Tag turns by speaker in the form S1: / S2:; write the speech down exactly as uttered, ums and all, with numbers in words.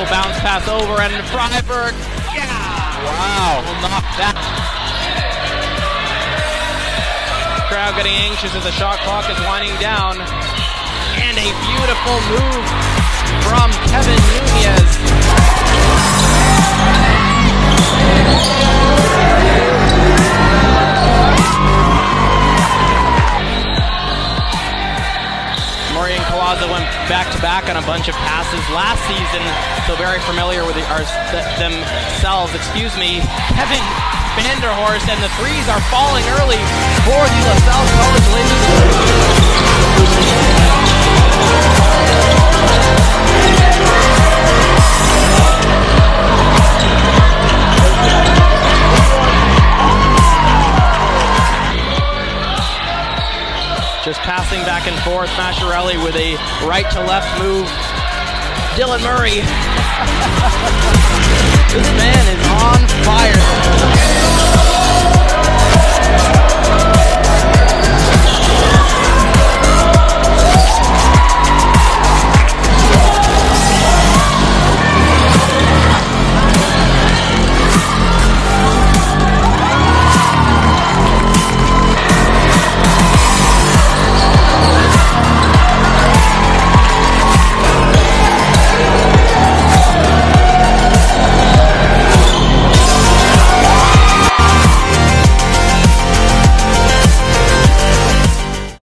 S1: bounce pass over, and Freiburg, yeah!
S2: Wow.
S1: Will knock that. Crowd getting anxious as the shot clock is winding down. And a beautiful move from Kevin Nunez. Murray and Collazo went back-to-back on a bunch of passes last season, so very familiar with the, our, themselves. Excuse me, Kevin Vanderhorst, and the threes are falling early for the Lasell College ladies. Just passing back and forth, Mascherelli with a right-to-left move. Dylan Murray. This man is on fire.